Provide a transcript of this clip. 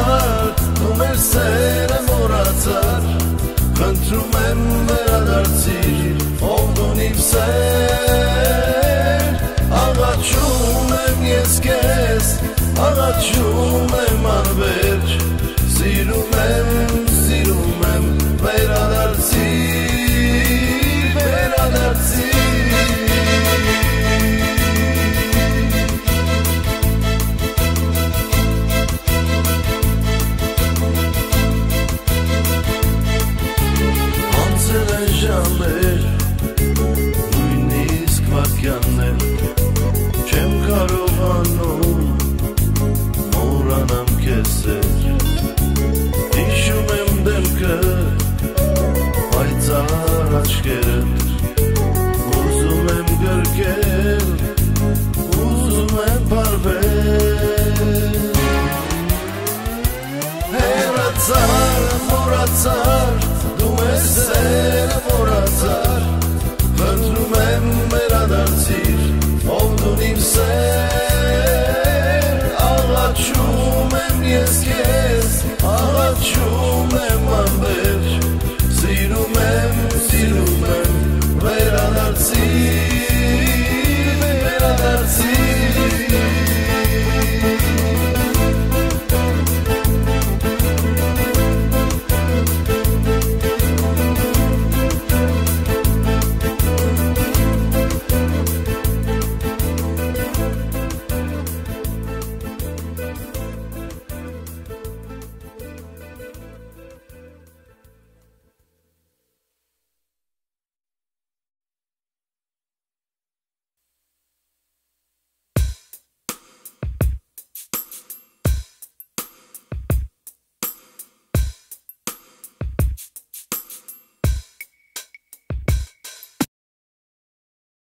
առաջար Դու մեր սերը մոռացար Խնդրում եմ վերադարձիր Ով դուն իմ սեր Աղաչում եմ ես քեզ Աղաչում եմ անվերջ Սիրում եմ Վերադարձիր Անցել են ժամեր Նույնիսկ վայրկյաններ Չեմ կարողանում Մոռանամ քեզ սեր Հիշում եմ դեմքը Պայծառ աչքերդ Ուզում եմ գրկել Ուզում եմ պարվել Հեռացար, մոռացար Դու մեր սերը մոռացար Խնդրում եմ վերադարձիր Ով դու իմ սեր Աղաչում եմ ես քեզ Աղաչում